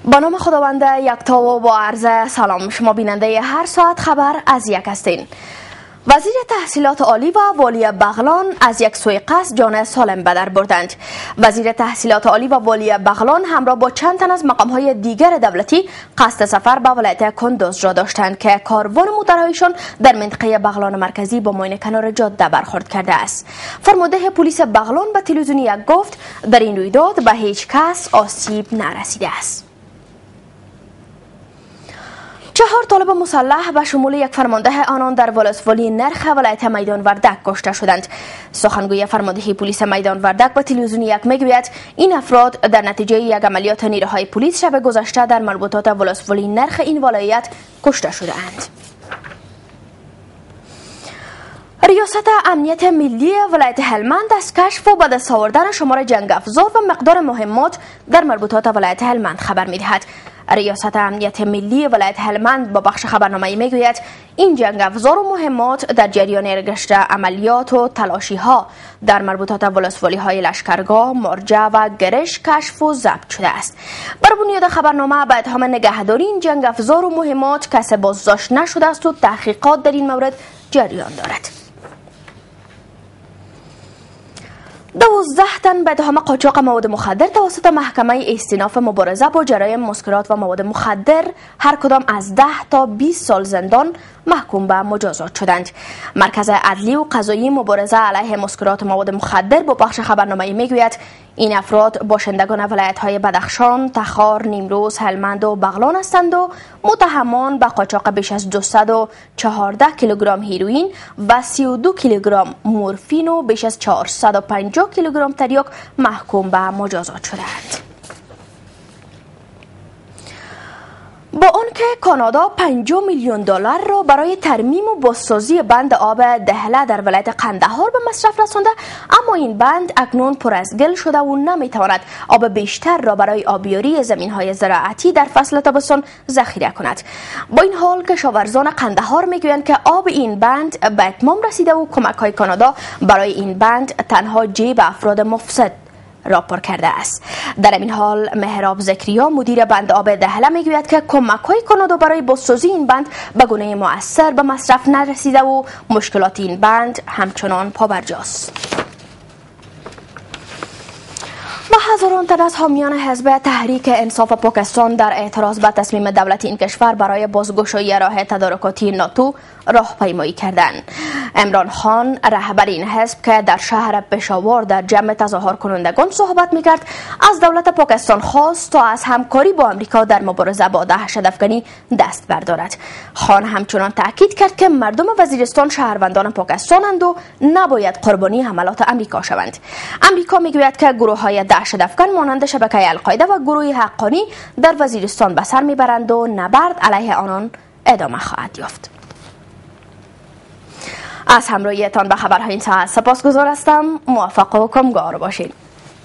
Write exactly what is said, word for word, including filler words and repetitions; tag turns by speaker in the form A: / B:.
A: با نام خداوند یکتا و با عرض سلام شما بیننده هر ساعت خبر از یک هستین. وزیر تحصیلات عالی و والی بغلان از یک سوی قصد جان سالم به در بردند. وزیر تحصیلات عالی و والی بغلان همراه با چند تن از مقام‌های دیگر دولتی قصد سفر به ولایت کندوز را داشتند که کاروان موترهایشان در منطقه بغلان مرکزی با معاینه کنار جاده برخورد کرده است. فرمانده پلیس بغلان به تلویزیون یک گفت در این رویداد به هیچ کس آسیب نرسیده است. چهار طالب مسلح به شمول یک فرمانده آنان در ولسوالی نرخ ولایت میدان وردک کشته شدند. سخنگوی فرمانده پلیس میدان وردک به تلویزیون یک میگوید این افراد در نتیجه یک عملیات نیروهای پلیس شب گذشته در مربوطات ولسوالی نرخ این ولایت کشته شدهاند. ریاست امنیت ملی ولایت هلمند از کشف و به دست آوردن شمار جنگ افزار و مقدار مهمات در مربوطات ولایت هلمند خبر می‌دهد. ریاست امنیت ملی ولایت هلمند با بخش خبرنامه‌ای میگوید این جنگ افزار و مهمات در جریان ارگشت عملیات و تلاشی‌ها در مربوطات ولسوالی‌های لشکرگاه، مرجع و گرش کشف و ضبط شده است. بر بنیاد خبرنامه به اتهام نگهداری این جنگ افزار و مهمات کسی بازداشت نشده است و تحقیقات در این مورد جریان دارد. دوازده تن به اتهام قاچاق مواد مخدر توسط محکمه استیناف مبارزه با جرایم مسکرات و مواد مخدر هر کدام از ده تا بیست سال زندان محکوم به مجازات شدند. مرکز عدلی و قضایی مبارزه علیه مسکرات و مواد مخدر با بخش خبرنامه‌ای میگوید این افراد باشندگان ولایت‌های بدخشان، تخار، نیمروز، هلمند و بغلان هستند و متهمان به قاچاق بیش از دویست و چهارده کیلوگرم هیروئین و سی و دو کیلوگرم مورفین و بیش از چهارصد و پنجاه کیلوگرم تریاک محکوم به مجازات شدند. با آنکه کانادا پنجاه میلیون دلار را برای ترمیم و بازسازی بند آب دهله در ولایت قندهار به مصرف رسانده، اما این بند اکنون پر از گل شده و نمیتواند آب بیشتر را برای آبیاری زمین‌های زراعتی در فصل تابستان ذخیره کند. با این حال کشاورزان قندهار میگویند که آب این بند به اتمام رسیده و کمک‌های کانادا برای این بند تنها جیب افراد مفسد را پر کرده است. در این حال مهراب زکریا مدیر بند آب دهله میگوید که کمک‌های کانادا برای بازسازی این بند به گونه مؤثر به مصرف نرسیده و مشکلات این بند همچنان پابرجاست. و هزاران تن از حامیان حزب تحریک انصاف پاکستان در اعتراض به تصمیم دولت این کشور برای بازگشایی راه تدارکاتی ناتو راهپیمایی کردند. عمران خان رهبر این حزب که در شهر پشاور در جمع تظاهر کنندگان صحبت میکرد از دولت پاکستان خواست تا از همکاری با امریکا در مبارزه با دهشت‌افکنی دست بردارد. خان همچنان تاکید کرد که مردم وزیرستان شهروندان پاکستانند و نباید قربانی حملات امریکا شوند. امریکا میگوید که گروه‌های دهشت‌افکن مانند شبکه القاعده و گروه حقانی در وزیرستان به سر میبرند و نبرد علیه آنان ادامه خواهد یافت. از همراهیتان به خبرهای این ساعت سپاسگزار هستم. موفق و کامگار باشید.